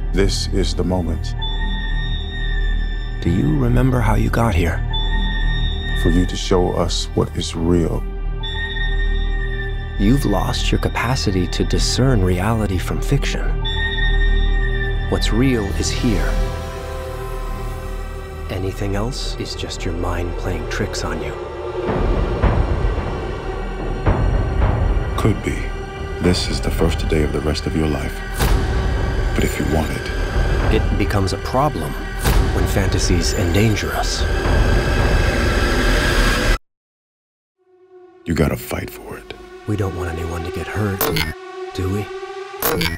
This is the moment. Do you remember how you got here? For you to show us what is real. You've lost your capacity to discern reality from fiction. What's real is here. Anything else is just your mind playing tricks on you. Could be. This is the first day of the rest of your life. But if you want it... It becomes a problem when fantasies endanger us. You gotta fight for it. We don't want anyone to get hurt, do we?